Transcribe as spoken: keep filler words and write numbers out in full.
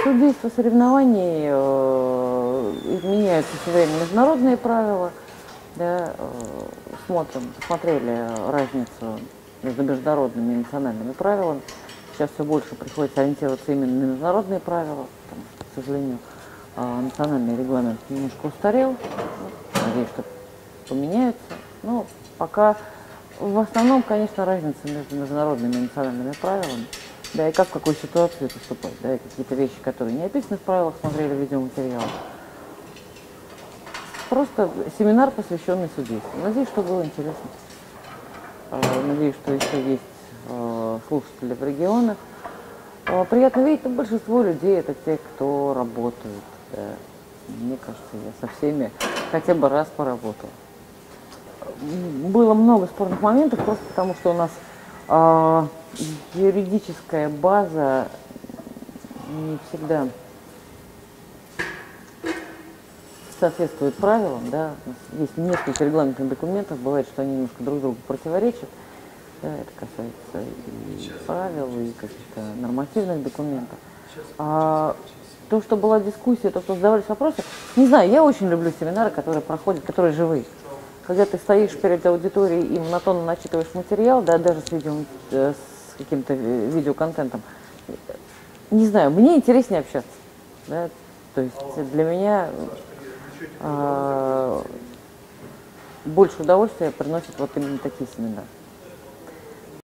судейство соревнований э, изменяются все время международные правила. Да, э, смотрим, посмотрели разницу между международными и национальными правилами. Сейчас все больше приходится ориентироваться именно на международные правила, потому что, к сожалению, э, национальный регламент немножко устарел. Надеюсь, что поменяется. Но пока в основном, конечно, разница между международными и национальными правилами. Да, и как в какой ситуации поступать, да, и какие-то вещи, которые не описаны в правилах, смотрели видеоматериалы. Просто семинар, посвященный судейству. Надеюсь, что было интересно. Надеюсь, что еще есть слушатели в регионах. Приятно видеть, но большинство людей это те, кто работают. Да. Мне кажется, я со всеми хотя бы раз поработал. Было много спорных моментов, просто потому что у нас э, юридическая база не всегда соответствует правилам. Да. У нас есть несколько регламентных документов, бывает, что они немножко друг другу противоречат. Да, это касается и правил, и каких-то нормативных документов. А то, что была дискуссия, то, что задавались вопросы, не знаю, я очень люблю семинары, которые проходят, которые живые. Когда ты стоишь перед аудиторией и монотонно начитываешь материал, да, даже с, видео, с каким-то видеоконтентом, не знаю, мне интереснее общаться. Да? То есть для меня э, больше удовольствия приносят вот именно такие семинары.